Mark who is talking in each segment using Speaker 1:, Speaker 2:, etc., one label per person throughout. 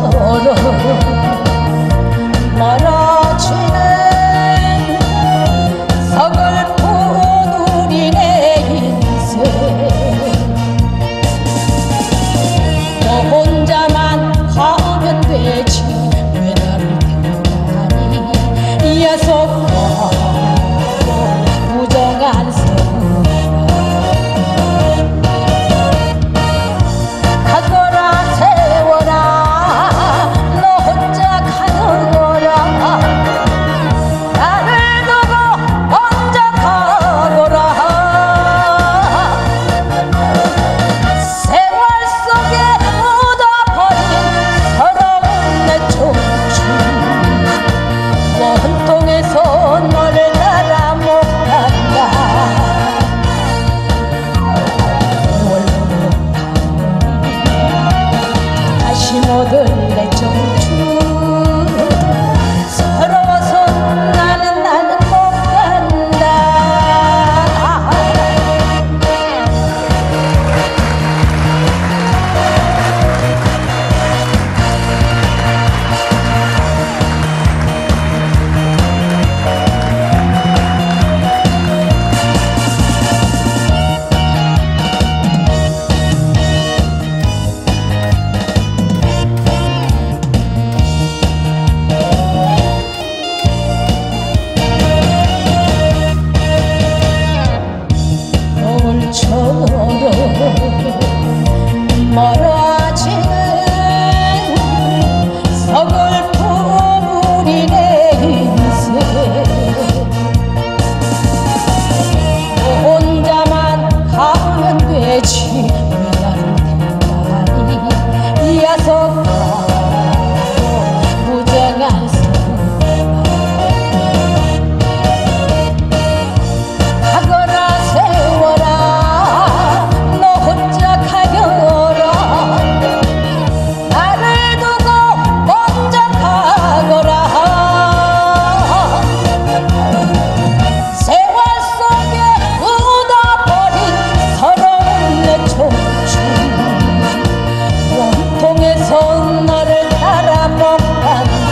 Speaker 1: 멀어지는 서글픈 우리네 인생 너 혼자만 가면 되지 왜 나를 태우다니 이야속과 무정한 세월아 가거라 세월아 너 혼자 가거라 나를 두고 혼자 가거라 세월 속에 묻어버린 서러운 내 청춘 원통에서 너를 따라 못 간다 다시 못 올 내 청춘 서러워서 나는 못 간다 멀어지는 서글픈 우리네 인생 너 혼자만 가면 되지 왜 나를 태우다니 이야속과 무정한 세월아 가거라 세월아 너 혼자 가거라 나를 두고 먼저 가거라 세월 속에 묻어버린 서러운 내 청춘 원통에서 너를 따라 못 간다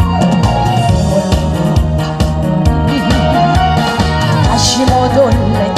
Speaker 1: 다시 못 올 내